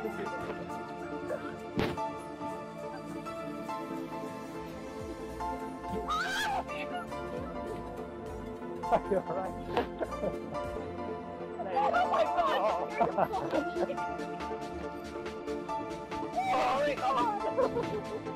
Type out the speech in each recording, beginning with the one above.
Are you alright? Oh my god! Oh my god!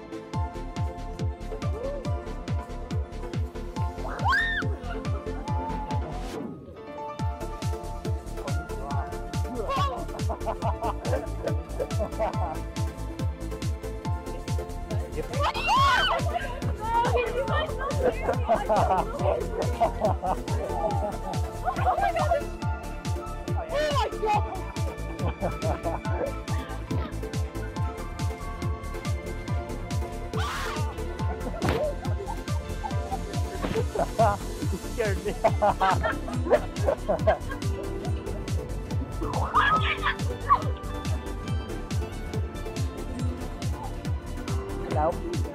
You scared me. Đâu?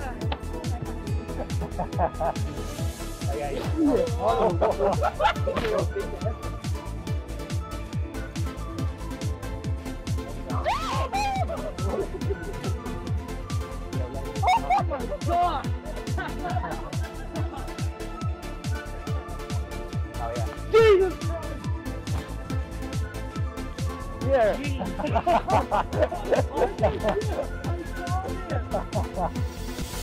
Oh my god! Oh yeah. Jesus Here. Christ! Oh,